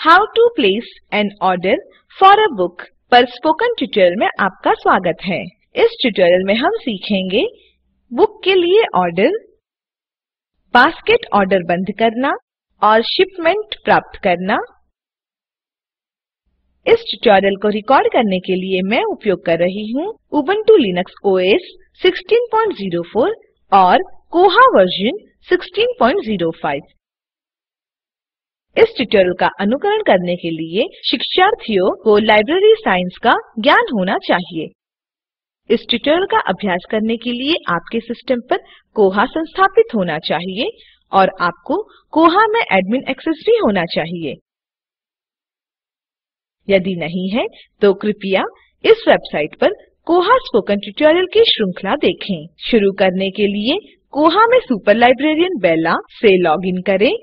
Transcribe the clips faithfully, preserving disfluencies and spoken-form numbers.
How to place an order for a book पर spoken tutorial में आपका स्वागत है। इस ट्यूटोरियल में हम सीखेंगे बुक के लिए ऑर्डर, बास्केट ऑर्डर बंद करना और शिपमेंट प्राप्त करना। इस ट्यूटोरियल को रिकॉर्ड करने के लिए मैं उपयोग कर रही हूँ Ubuntu Linux O S sixteen point zero four और Koha version sixteen point zero five. इस ट्यूटोरियल का अनुकरण करने के लिए शिक्षार्थियों को लाइब्रेरी साइंस का ज्ञान होना चाहिए। इस ट्यूटोरियल का अभ्यास करने के लिए आपके सिस्टम पर कोहा संस्थापित होना चाहिए और आपको कोहा में एडमिन एक्सेस भी होना चाहिए। यदि नहीं है तो कृपया इस वेबसाइट पर कोहा स्पोकन ट्यूटोरियल की श्रृंखला देखें। शुरू करने के लिए कोहा में सुपर लाइब्रेरियन बेला से लॉगिन करें।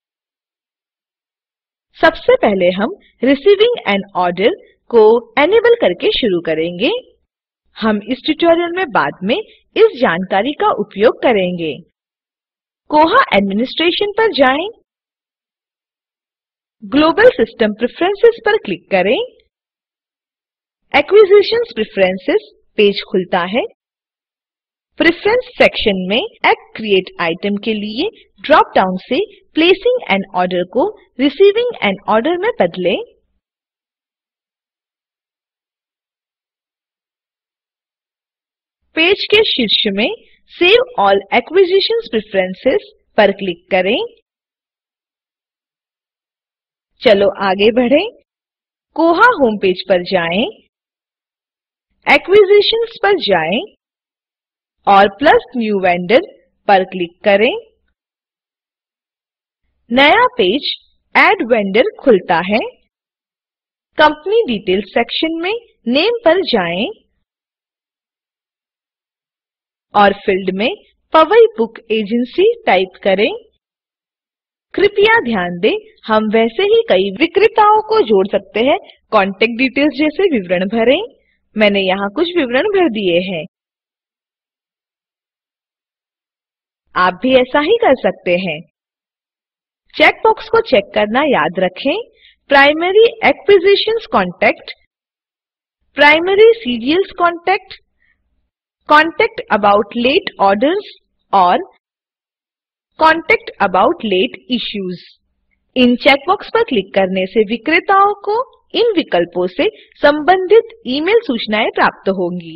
सबसे पहले हम रिसीविंग एन ऑर्डर को एनेबल करके शुरू करेंगे। हम इस ट्यूटोरियल में बाद में इस जानकारी का उपयोग करेंगे। कोहा एडमिनिस्ट्रेशन पर जाएं, ग्लोबल सिस्टम प्रेफरेंसेस पर क्लिक करें। एक्विजिशंस प्रेफरेंसेस पेज खुलता है। प्रेफरेंस सेक्शन में एक्ट क्रिएट आइटम के लिए ड्रॉप डाउन से प्लेसिंग एन ऑर्डर को रिसीविंग एन ऑर्डर में बदलें। पेज के शीर्ष में सेव ऑल एक्विजिशंस प्रेफरेंसेस पर क्लिक करें। चलो आगे बढ़ें। कोहा होम पेज पर जाएं, एक्विजिशंस पर जाएं और प्लस न्यू वेंडर पर क्लिक करें। नया पेज ऐड वेंडर खुलता है। कंपनी डिटेल्स सेक्शन में नेम पर जाएं और फील्ड में पवई बुक एजेंसी टाइप करें। कृपया ध्यान दें, हम वैसे ही कई विक्रेताओं को जोड़ सकते हैं। कॉन्टैक्ट डिटेल्स जैसे विवरण भरें। मैंने यहाँ कुछ विवरण भर दिए हैं। आप भी ऐसा ही कर सकते हैं। चेकबॉक्स को चेक करना याद रखें। Primary acquisitions contact, primary serials contact, contact about late orders और कॉन्टैक्ट अबाउट लेट इश्यूज। इन चेकबॉक्स पर क्लिक करने से विक्रेताओं को इन विकल्पों से संबंधित ईमेल सूचनाएं प्राप्त होंगी।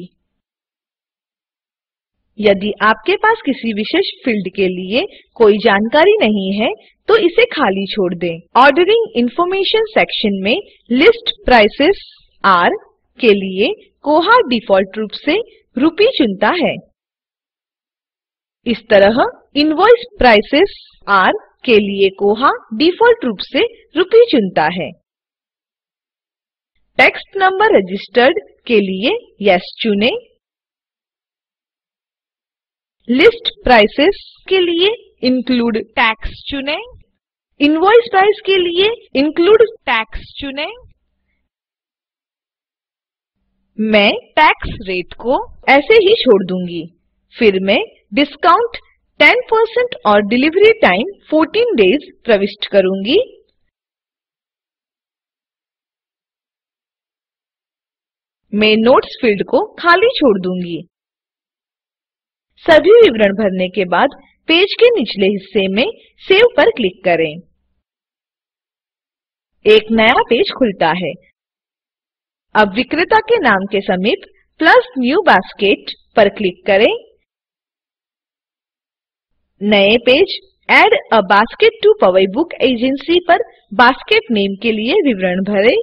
यदि आपके पास किसी विशेष फील्ड के लिए कोई जानकारी नहीं है तो इसे खाली छोड़ दें। ऑर्डरिंग इंफॉर्मेशन सेक्शन में लिस्ट प्राइसेस आर के लिए कोहा डिफॉल्ट रूप से रुपी चुनता है। इस तरह इनवॉइस प्राइसेस आर के लिए कोहा डिफॉल्ट रूप से रुपी चुनता है। टेक्स्ट नंबर रजिस्टर्ड के लिए यस चुनें। लिस्ट प्राइसेस के लिए इंक्लूड टैक्स चुनें। इनवॉइस प्राइस के लिए इंक्लूड टैक्स चुनें। मैं टैक्स रेट को ऐसे ही छोड़ दूंगी। फिर मैं डिस्काउंट टेन परसेंट और डिलीवरी टाइम फोर्टीन डेज प्रविष्ट करूंगी। मैं नोट्स फील्ड को खाली छोड़ दूंगी। सभी विवरण भरने के बाद पेज के निचले हिस्से में सेव पर क्लिक करें। एक नया पेज खुलता है। अब विक्रेता के नाम के समीप प्लस न्यू बास्केट पर क्लिक करें। नए page add a basket to Powai book agency पर बास्केट नेम के लिए विवरण भरें।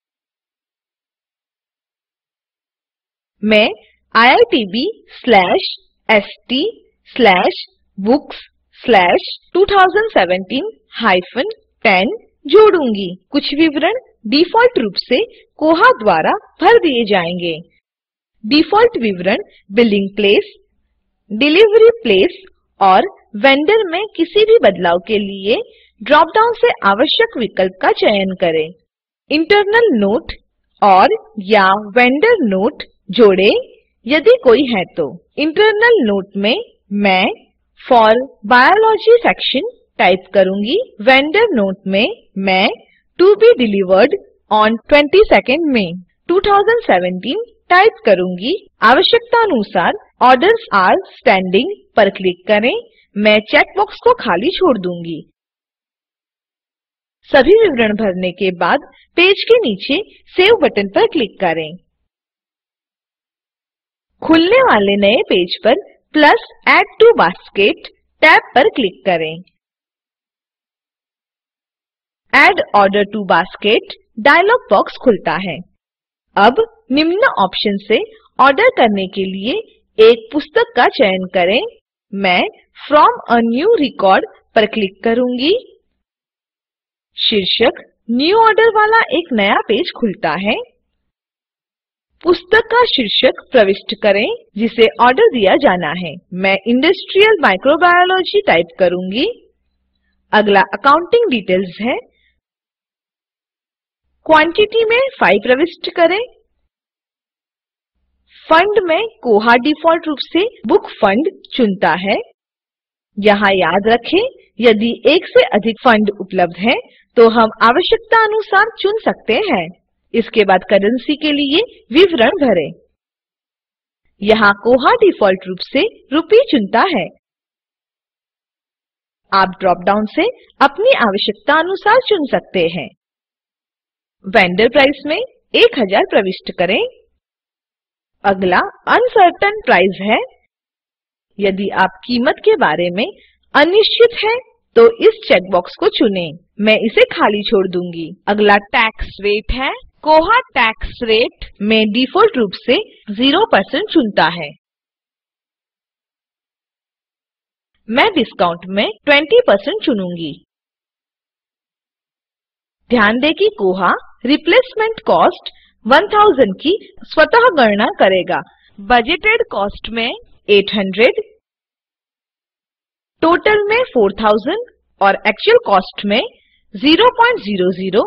मैं I I T B slash S T slash books slash two thousand seventeen hyphen ten जोड़ूंगी। कुछ विवरण डिफॉल्ट रूप से कोहा द्वारा भर दिए जाएंगे। डिफॉल्ट विवरण बिलिंग प्लेस, डिलीवरी प्लेस और वेंडर में किसी भी बदलाव के लिए ड्रॉप डाउन से आवश्यक विकल्प का चयन करें। इंटरनल नोट और या वेंडर नोट जोड़ें यदि कोई है तो। इंटरनल नोट में मैं फॉर बायोलॉजी सेक्शन टाइप करूंगी। वेंडर नोट में मैं to be delivered on twenty second May two thousand seventeen type करूंगी। आवश्यकता अनुसार ऑर्डर्स आर स्टैंडिंग पर क्लिक करें। मैं चेक बॉक्स को खाली छोड़ दूंगी। सभी विवरण भरने के बाद पेज के नीचे सेव बटन पर क्लिक करें। खुलने वाले नए पेज पर plus add to basket tab पर क्लिक करें। Add order to basket dialog box खुलता है। अब निम्न ऑप्शन से ऑर्डर करने के लिए एक पुस्तक का चयन करें। मैं फ्रॉम अ न्यू रिकॉर्ड पर क्लिक करूंगी। शीर्षक न्यू ऑर्डर वाला एक नया पेज खुलता है। पुस्तक का शीर्षक प्रविष्ट करें जिसे ऑर्डर दिया जाना है। मैं इंडस्ट्रियल माइक्रोबायोलॉजी टाइप करूंगी। अगला अकाउंटिंग डिटेल्स है। क्वांटिटी में फाइव प्रविष्ट करें। फंड में कोहा डिफॉल्ट रूप से बुक फंड चुनता है। यहाँ याद रखें, यदि एक से अधिक फंड उपलब्ध है तो हम आवश्यकता अनुसार चुन सकते हैं। इसके बाद करेंसी के लिए विवरण भरें। यहाँ कोहा डिफॉल्ट रूप से रुपी चुनता है। आप ड्रॉप डाउन से अपनी आवश्यकता अनुसार चुन सकते हैं। वेंडर प्राइस में एक हजार प्रविष्ट करें। अगला अनसर्टेन प्राइस है। यदि आप कीमत के बारे में अनिश्चित हैं, तो इस चेक बॉक्स को चुनें। मैं इसे खाली छोड़ दूंगी। अगला टैक्स रेट है। कोहा टैक्स रेट में डिफॉल्ट रूप से जीरो परसेंट चुनता है। मैं डिस्काउंट में ट्वेंटी परसेंट चुनूंगी। ध्यान दें कि कोहा रिप्लेसमेंट कॉस्ट वन थाउजेंड की स्वतः गणना करेगा। बजटेड कॉस्ट में एट हंड्रेड, टोटल में फोर थाउजेंड और एक्चुअल कॉस्ट में जीरो पॉइंट जीरो जीरो।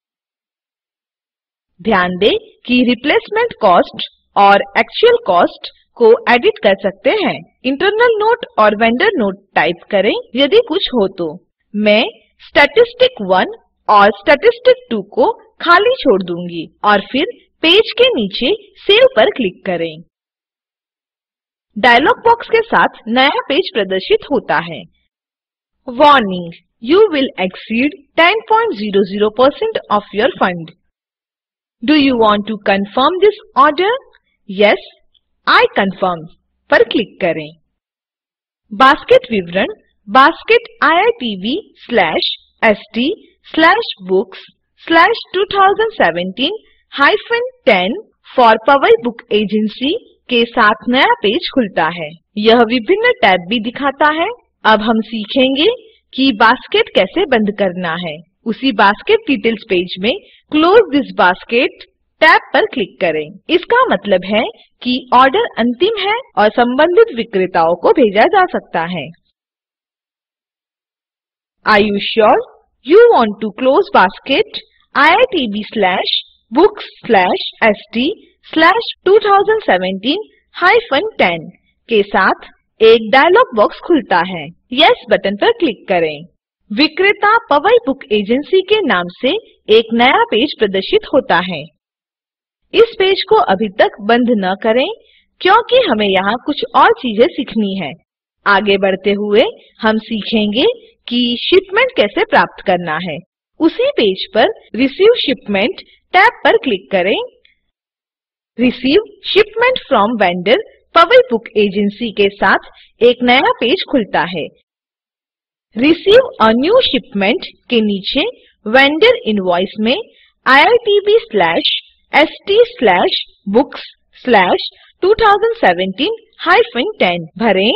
ध्यान दें कि रिप्लेसमेंट कॉस्ट और एक्चुअल कॉस्ट को एडिट कर सकते हैं। इंटरनल नोट और वेंडर नोट टाइप करें यदि कुछ हो तो। मैं स्टैटिस्टिक वन और स्टैटिस्टिक टू को खाली छोड़ दूंगी और फिर पेज के नीचे सेव पर क्लिक करें। डायलॉग बॉक्स के साथ नया पेज प्रदर्शित होता है। Warning, you will exceed ten point zero zero percent of your fund. Do you want to confirm this order? Yes, I confirm पर क्लिक करें। बास्केट विवरण basket I I T B slash S T slash books slash two thousand seventeen hyphen ten for Powai book agency के साथ नया page खुलता है। यह विभिन्न टैब भी दिखाता है। अब हम सीखेंगे कि बास्केट कैसे बंद करना है। उसी बास्केट डिटेल्स पेज में क्लोज दिस बास्केट टैब पर क्लिक करें। इसका मतलब है कि ऑर्डर अंतिम है और संबंधित विक्रेताओं को भेजा जा सकता है। Are you sure you want to close basket I I T B slash books slash st slash twenty seventeen hyphen ten के साथ एक डायलॉग बॉक्स खुलता है। Yes बटन पर क्लिक करें। विक्रेता पवई बुक एजेंसी के नाम से एक नया पेज प्रदर्शित होता है। इस पेज को अभी तक बंद न करें क्योंकि हमें यहाँ कुछ और चीजें सीखनी है। आगे बढ़ते हुए हम सीखेंगे कि शिपमेंट कैसे प्राप्त करना है। उसी पेज पर रिसीव शिपमेंट टैब पर क्लिक करें। Receive shipment from vendor Powai book agency के साथ एक नया पेज खुलता है। रिसीव अ न्यू शिपमेंट के नीचे वेंडर इनवॉइस में I I T B slash S T slash books slash two thousand seventeen hyphen ten भरें।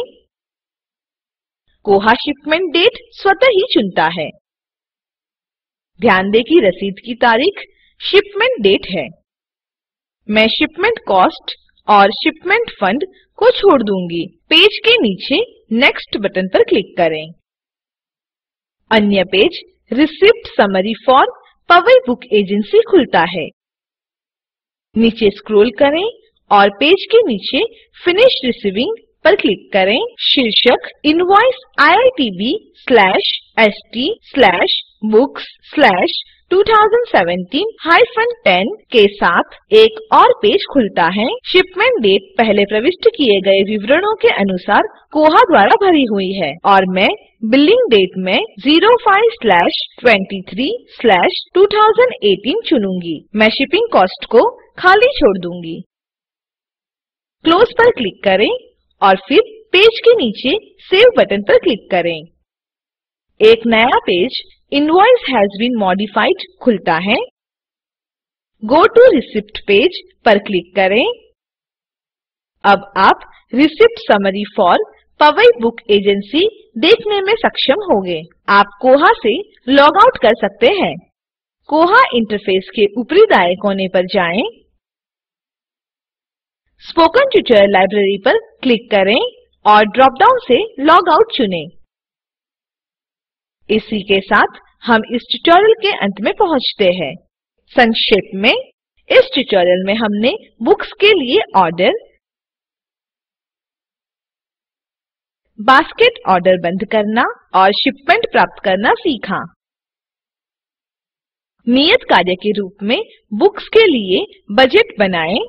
कोहा शिपमेंट डेट स्वतः ही चुनता है। ध्यान दें कि रसीद की तारीख शिपमेंट डेट है। मैं शिपमेंट कॉस्ट और शिपमेंट फंड को छोड़ दूंगी। पेज के नीचे नेक्स्ट बटन पर क्लिक करें। अन्य page receipt summary for Powai book agency खुलता है। नीचे स्क्रॉल करें और पेज के नीचे फिनिश रिसीविंग पर क्लिक करें। शीर्षक invoice I I T B slash S T slash books slash दो हज़ार सत्रह टेन के साथ एक और पेज खुलता है। शिपमेंट डेट पहले प्रविष्ट किए गए विवरणों के अनुसार कोहा द्वारा भरी हुई है और मैं बिलिंग डेट में zero five slash twenty three slash two thousand eighteen चुनूंगी। मैं शिपिंग कॉस्ट को खाली छोड़ दूंगी। क्लोज पर क्लिक करें और फिर पेज के नीचे सेव बटन पर क्लिक करें। एक नया page invoice has been modified खुलता है। गो टू रिसिप्ट पेज पर क्लिक करें। अब आप receipt summary for Powai book agency देखने में सक्षम होंगे। आप कोहा से लॉग आउट कर सकते हैं। कोहा इंटरफेस के ऊपरी दाएं कोने पर जाएं। स्पोकन ट्यूटोरियल लाइब्रेरी पर क्लिक करें और ड्रॉप डाउन से लॉग आउट चुनें। इसी के साथ हम इस ट्यूटोरियल के अंत में पहुंचते हैं। संक्षेप में, इस ट्यूटोरियल में हमने बुक्स के लिए ऑर्डर, बास्केट ऑर्डर बंद करना और शिपमेंट प्राप्त करना सीखा। नियत कार्य के रूप में बुक्स के लिए बजट बनाएं।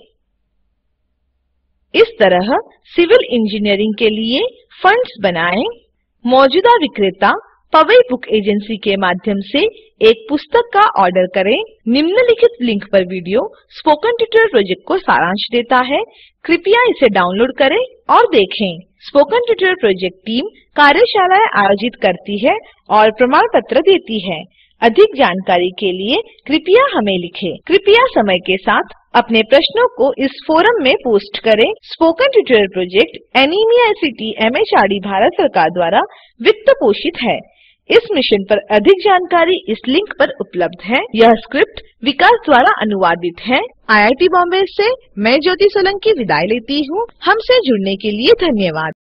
इस तरह सिविल इंजीनियरिंग के लिए फंड्स बनाएं। मौजूदा विक्रेता पवई बुक एजेंसी के माध्यम से एक पुस्तक का ऑर्डर करें। निम्नलिखित लिंक पर वीडियो स्पोकन ट्यूटोरियल प्रोजेक्ट को सारांश देता है। कृपया इसे डाउनलोड करें और देखें। स्पोकन ट्यूटोरियल प्रोजेक्ट टीम कार्यशालाएं आयोजित करती है और प्रमाण पत्र देती है। अधिक जानकारी के लिए कृपया हमें लिखें। कृपया समय के साथ अपने प्रश्नों को इस फोरम में पोस्ट करें। Spoken tutorial project NMEICT MHRD Bharat सरकार द्वारा वित्त पोषित है। इस मिशन पर अधिक जानकारी इस लिंक पर उपलब्ध है। यह स्क्रिप्ट विकास द्वारा अनुवादित है। आई आई टी बॉम्बे से मैं ज्योति सोलंकी विदाई लेती हूँ। हमसे जुड़ने के लिए धन्यवाद।